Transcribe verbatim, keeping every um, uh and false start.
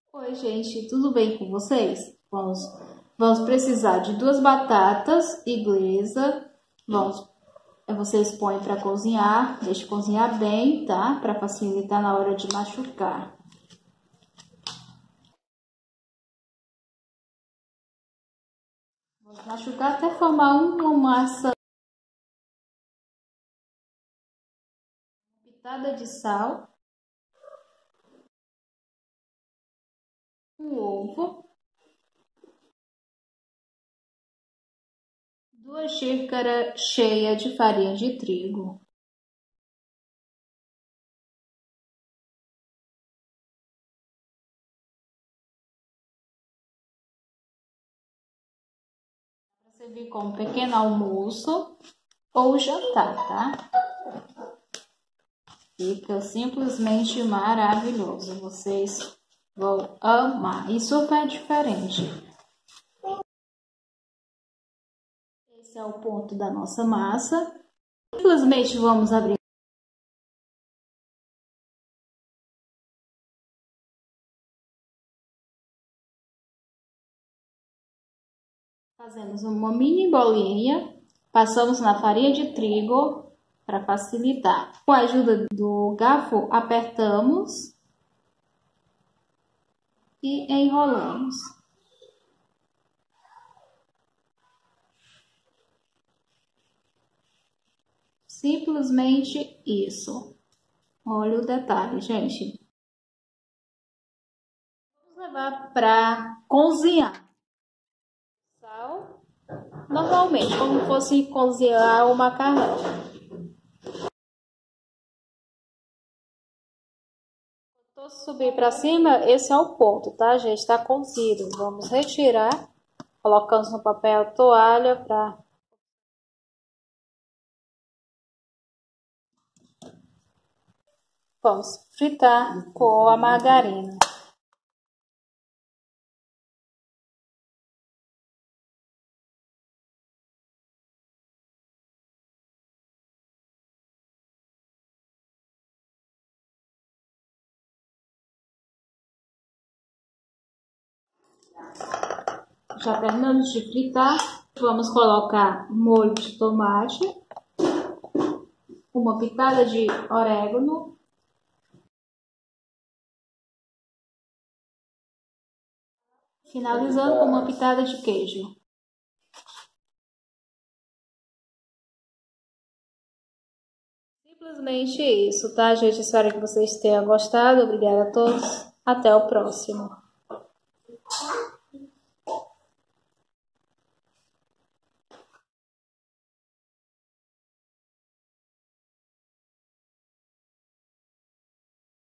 Oi, gente, tudo bem com vocês? Vamos, vamos precisar de duas batatas inglesa. Vamos, vocês põem para cozinhar, deixa cozinhar bem, tá? Para facilitar na hora de machucar. Vamos machucar até formar uma massa. Pitada de sal. Um ovo. Duas xícaras cheias de farinha de trigo. Para servir como pequeno almoço ou jantar, tá? Fica simplesmente maravilhoso. Vocês vão amar. E super diferente. Esse é o ponto da nossa massa. Simplesmente vamos abrir. Fazemos uma mini bolinha. Passamos na farinha de trigo para facilitar. Com a ajuda do garfo, apertamos e enrolamos. Simplesmente isso. Olha o detalhe, gente. Vamos levar para cozinhar. Sal, normalmente, como fosse cozinhar o macarrão. Vou subir para cima, esse é o ponto, tá, gente? Está cozido. Vamos retirar. Colocamos no papel toalha para... Vamos fritar com a margarina. Já terminamos de fritar. Vamos colocar molho de tomate, uma pitada de orégano, finalizando com uma pitada de queijo. Simplesmente isso, tá, gente? Espero que vocês tenham gostado. Obrigada a todos. Até o próximo.